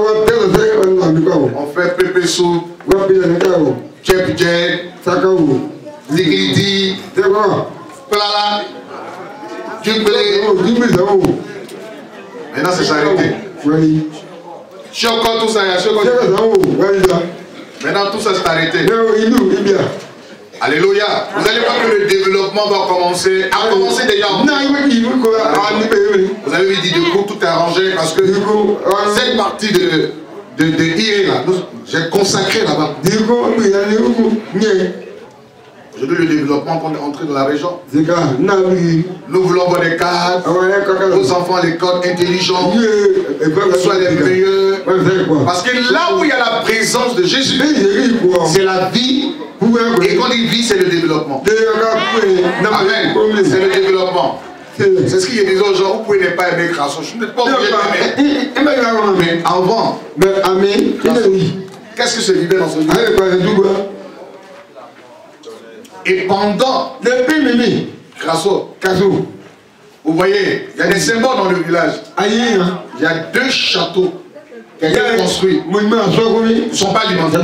On fait pépé soupe. Tchep jet. Ligridi. Plala. Djumblé. Maintenant c'est s'arrêter. Choko tout ça. Maintenant tout ça s'est arrêté. Alléluia. Vous allez voir que le développement va commencer. A commencé déjà. Vous avez vu dit de coup tout est arrangé parce que cette partie de de, de I A là, j'ai consacré là-bas. Aujourd'hui le développement qu'on est entré dans la région. Nous voulons voir des cadres, nos enfants à l'école intelligents, soient les meilleurs. Parce que là où il y a la présence de Jésus, c'est la vie. Et quand il vit, c'est le développement. Amen. C'est le développement. C'est ce qu'il y a des gens, vous pouvez ne pas aimer Crasso. Je ne suis pas obligé d'aimer. Mais avant, qu'est-ce que se vivait dans ce livre? Et pendant, Crasso, vous voyez, il y a des symboles dans le village. Il y a deux châteaux qui ont été construits. Ils ne sont pas alimentés.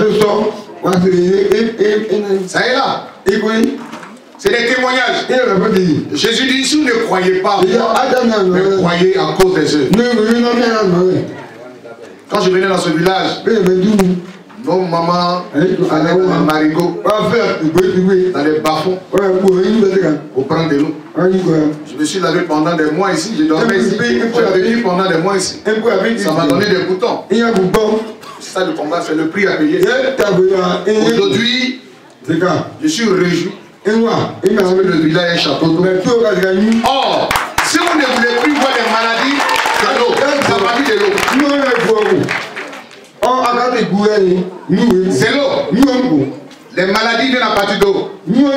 Ça est là. C'est des témoignages. Jésus dit, si vous ne croyez pas, mais croyez à cause des œuvres. Quand je venais dans ce village, nos mamans allaient dans le marigot, dans les bas-fonds, pour prendre de l'eau. Je me suis lavé pendant des mois ici, j'ai dormi ici, j'ai vécu pendant des mois ici. Ça m'a donné des boutons. C'est ça le combat, c'est le prix à payer. Aujourd'hui, je suis réjoui. Parce que le village est château d'eau. Or, si vous ne voulez plus voir des maladies, c'est l'eau. Ça va de l'eau. C'est l'eau. Les maladies viennent à partir d'eau.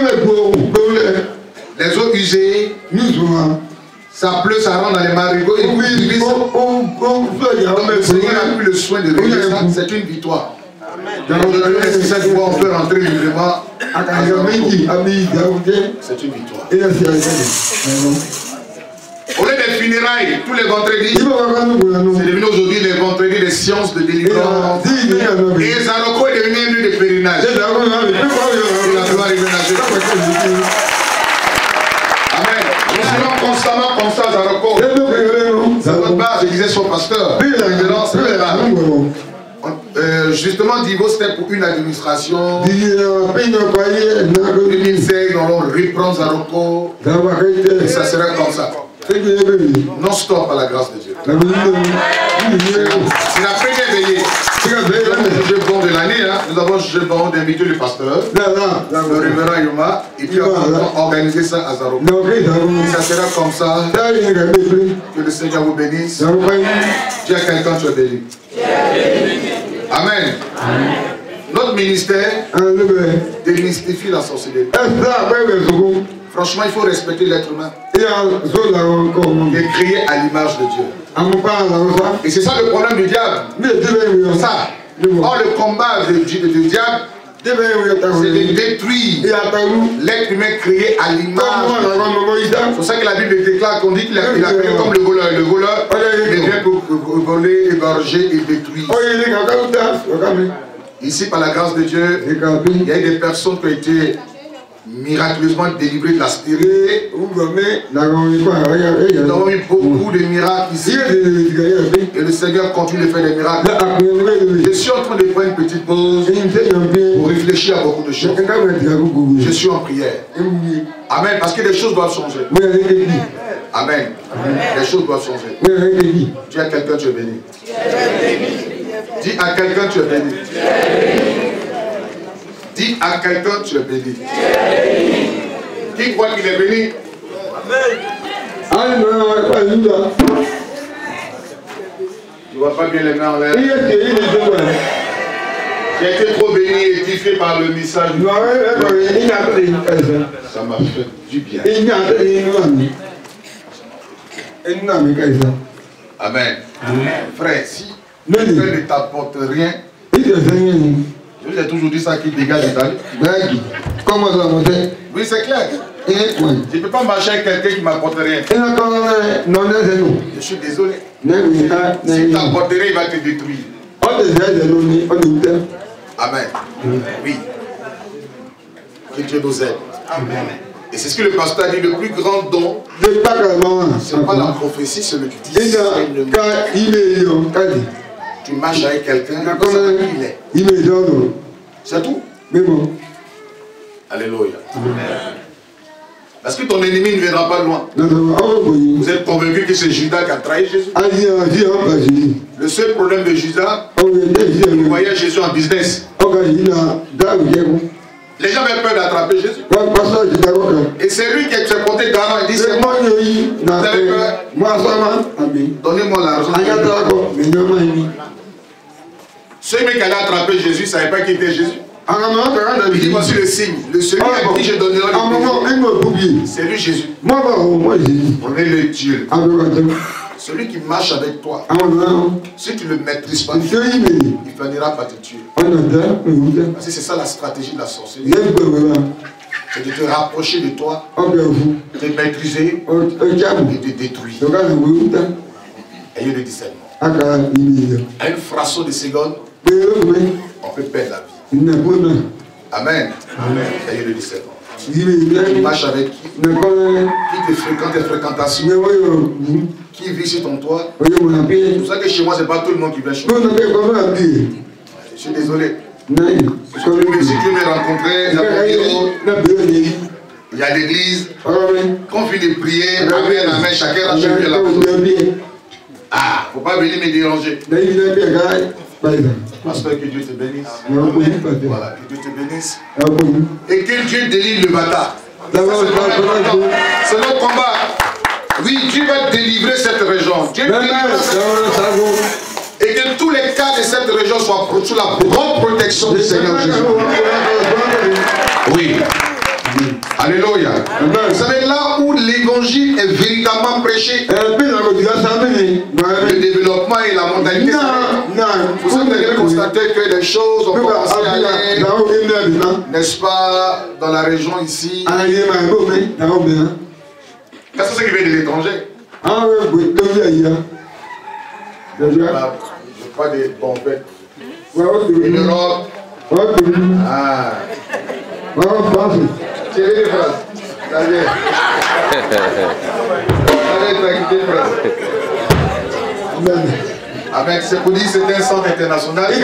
Les eaux usées, ça pleut, ça rentre dans les marigots. Et puis, donc le Seigneur n'a plus le soin de régler ça. C'est une victoire. Dans notre cette fois, on peut rentrer librement. C'est une victoire. Au lieu des funérailles, tous les vendredis, c'est devenu aujourd'hui les vendredis des sciences de délivrance. Et Zaroko est devenu un lieu de pèlerinage. La gloire est ménagée. Amen. Nous serons constamment comme ça, Zaroko. C'est votre base, je disais son pasteur. Euh, justement, Divo, c'était pour une administration. deux mille seize, on va reprendre Zaroko. Et ça sera comme ça. Non stop à la grâce de Dieu. C'est la première veillée. Le jeu bon de l'année, hein. Nous avons jeu bon d'inviter le pasteur, le révérend Yoma, et puis on va organiser ça à Zaroko. Et ça sera comme ça. Que le Seigneur vous bénisse. Dis à quelqu'un, tu es béni. Amen. Amen. Notre ministère démystifie la sorcellerie. Franchement, il faut respecter l'être humain. Il est créé à l'image de Dieu. Et c'est ça le problème du diable. C'est ça. Or, le combat du diable, c'est de détruire l'être humain créé à l'image. C'est pour ça que la Bible déclare qu'on dit qu'il a, il a créé comme le voleur. Le voleur, il vient pour voler, égorger et détruire. Ici, par la grâce de Dieu, il y a des personnes qui ont été miraculeusement délivrées de la stérilité. Nous avons eu beaucoup de miracles ici. Et le Seigneur continue de faire des miracles. Je suis en train de prendre une petite pause pour réfléchir à beaucoup de choses. Je suis en prière. Amen. Parce que les choses doivent changer. Amen. Les choses doivent changer. Dis à quelqu'un, tu es béni. Dis à quelqu'un, tu es béni. Dis à quelqu'un, tu es béni. Qui croit qu'il est béni? Amen. Tu vois pas bien les mains en l'air. J'ai été trop béni et édifié par le message. Ça m'a fait du bien. Amen. Frère, si quelqu'un ne t'apporte rien, je vous ai toujours dit ça qui dégage de ta vie. Comment ça va monter? Oui, c'est clair. Je ne peux pas marcher avec quelqu'un qui ne m'apporte rien. Je suis désolé. Si t'apporte rien, il va te détruire. Amen. Oui. Que Dieu nous aide. Amen. Et c'est ce que le pasteur a dit, le plus grand don, ce n'est pas la prophétie, c'est le discernement. Tu marches avec quelqu'un, tu sais qui il est. C'est tout. Alléluia. Parce que ton ennemi ne viendra pas loin. Vous êtes convaincu que c'est Judas qui a trahi Jésus? Le seul problème de Judas, il voyait Jésus en business. Les gens avaient peur d'attraper Jésus. Et c'est lui qui s'est porté garant. Il dit, c'est moi. Vous avez peur? Donnez-moi l'argent. Celui qui allait attraper Jésus ne savait pas qui était Jésus. Il dit, voici le signe. Le celui à qui je donnerai le c'est lui Jésus. Prenez-le Dieu. Celui qui marche avec toi, si tu ne le maîtrises pas, il finira par te tuer. Parce que c'est ça la stratégie de la sorcellerie. C'est de te rapprocher de toi, de te maîtriser et de détruire. Ayez le discernement. À une fraction de seconde, on peut perdre la vie. Amen. Amen. Ayez le discernement. Tu marches avec qui? Qui te fréquente, tes fréquentations? Qui vit sur ton toit? C'est pour ça que chez moi, ce n'est pas tout le monde qui vient chez moi. Je suis désolé. Si tu veux me rencontrer, il y a l'église. Quand on finit de prier, amen, amen, chacun a chez lui la maison. Ah, il ne faut pas venir me déranger. Pasteur, que Dieu te bénisse. Voilà, que Dieu te bénisse. Et que Dieu délivre le bâtard. C'est notre, notre combat. Oui, Dieu va délivrer cette région. Dieu délivre cette région. Et que tous les cas de cette région soient sous la grande protection du Seigneur Jésus. Oui. Alléluia. Vous savez, là où l'évangile est véritablement prêché, le développement et la mondialité, vous avez constaté que les choses ont commencé à aller, n'est-ce pas, dans la région ici. Qu'est-ce que c'est qui vient de l'étranger? Je crois des bombettes. Et l'Europe. Ah. Tiens les phrases. Allez. Allez, t'as quitté les phrases. Avec ce qu'on dit, c'est un centre international. Ouais,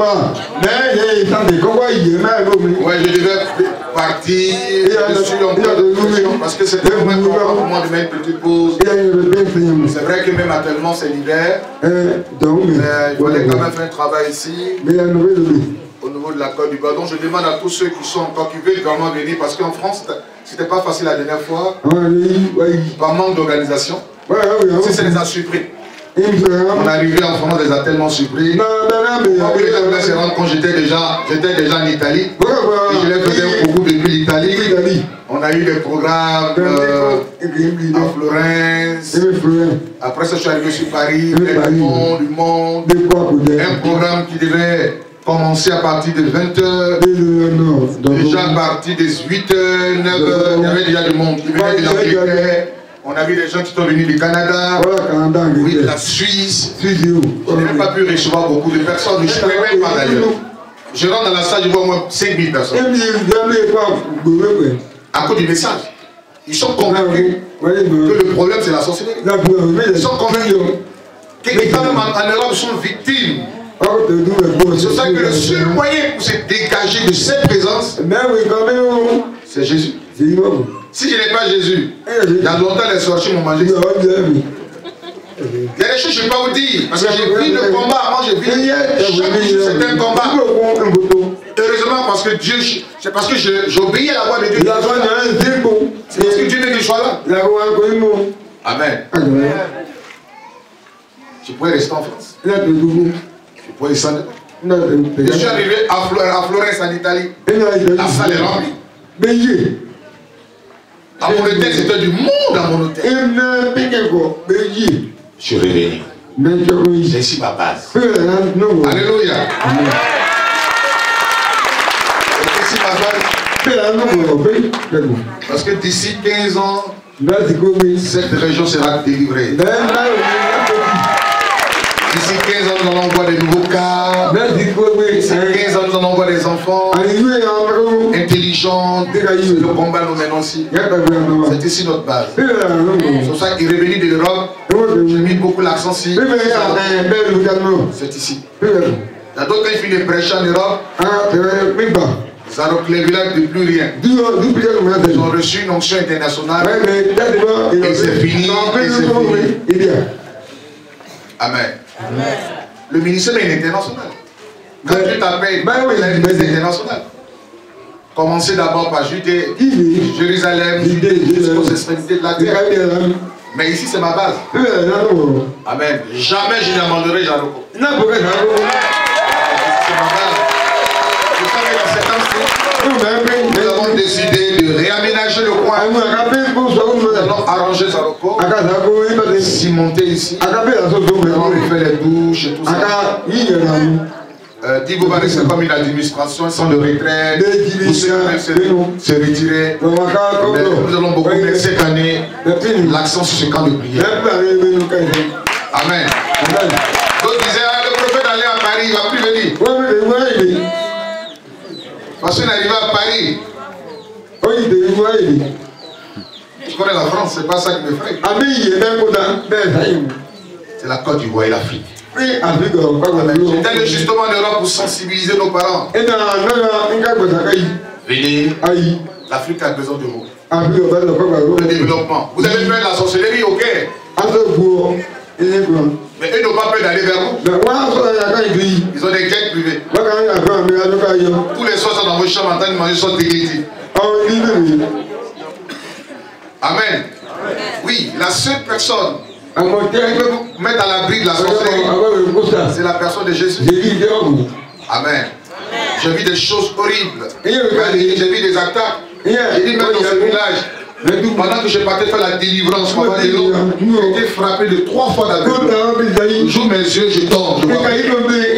je devais partir dessus en de parce que c'était vraiment important pour moi de mettre une petite pause. C'est vrai que même actuellement c'est l'hiver. Mais il fallait quand même faire un travail ici. Au niveau de la Côte d'Ivoire. Donc je demande à tous ceux qui sont encore, qui veulent vraiment venir, parce qu'en France, c'était pas facile la dernière fois. Par manque d'organisation. Si ça les a surpris. On est arrivé en France, on les a tellement surpris. Quand j'étais déjà, j'étais déjà en Italie, et je les faisais beaucoup depuis l'Italie. On a eu des programmes euh, à Florence. Après ça, je suis arrivé sur Paris, du monde, du monde. Un programme qui devait commencer à partir de vingt heures. Déjà à partir de huit heures, neuf heures, il y avait déjà du monde. Il venait de l'Angleterre. On a vu des gens qui sont venus du Canada, oui, de la Suisse. Je n'ai même pas pu recevoir beaucoup de personnes. Je ne pouvais même pas d'ailleurs. Je rentre dans la salle, je vois au moins cinq mille personnes. À cause du message. Ils sont convaincus que le problème c'est la sorcellerie. Ils sont convaincus que les femmes en Europe sont victimes. C'est pour ça que le seul moyen pour se dégager de cette présence, c'est Jésus. Si je n'ai pas Jésus, il y a longtemps les sorciers m'ont mangé. Il y a des choses que je ne peux pas vous dire. Parce que j'ai vu le combat. Moi j'ai vu chaque jour c'est un combat. Heureusement parce que Dieu, c'est parce que j'obéis à la voix de Dieu. C'est parce que Dieu veut que je sois là. Amen. Je pourrais rester en France. Je pourrais descendre. Je suis arrivé à Florence en Italie. La salle est remplie. À mon hôtel, c'était du monde à mon hôtel. Je suis revenu. J'ai ici ma base. Alléluia. C'est ici ma base. Parce que d'ici quinze ans, cette région sera délivrée. D'ici quinze ans, nous allons voir des nouveaux cas. D'ici quinze ans, nous allons voir des enfants intelligents. Le combat nous mène aussi. C'est ici notre base. C'est pour ça qu'il est revenu de l'Europe. J'ai mis beaucoup l'accent ici. C'est ici. Il y a d'autres qui finissent de prêcher en Europe. Zarok, les villages de plus rien. Ils ont reçu une onction internationale. Et c'est fini. Et c'est fini. Amen. Amen. Le ministère est international. Quand tu t'appelles, il y a un ministère international. Commencez d'abord par Judée, Jérusalem, Judée, jusqu'aux extrémités de la terre. Mais ici, c'est ma base. Amen. Jamais je n'amanderai Jaroko. C'est ma base. Vous savez, dans cet instant, nous avons décidé de réaménager le coin. Nous allons arranger Zaroko, cimenter ici. On va refaire les douches et tout ça. Euh, Dibo va rester comme une administration, sans de retraite. Vous savez se, se retirer. Mais nous allons beaucoup mettre cette année l'accent sur ce camp de prière. Amen. D'autres disaient, ah, le prophète allait à Paris, il ne va plus venir. Parce qu'il est arrivé à Paris. Je connais la France, c'est pas ça qui me ferait. C'est la Côte d'Ivoire et l'Afrique. J'étais justement en Europe pour sensibiliser nos parents. Venez, l'Afrique a besoin de vous. Le développement. Vous avez peur de la sorcellerie, ok. Mais eux n'ont pas peur d'aller vers vous. Ils ont des jets privés. Tous les soirs, dans vos chambres, en train de manger sauce de guédis. Amen. Oui, la seule personne qui peut vous mettre à l'abri de la sorcellerie, c'est la personne de Jésus. Amen. J'ai vu des choses horribles. J'ai vu des attaques. J'ai dit même dans ce village, pendant que je partais faire la délivrance, j'ai été frappé de trois fois d'aveugle. J'ouvre mes yeux, je tombe.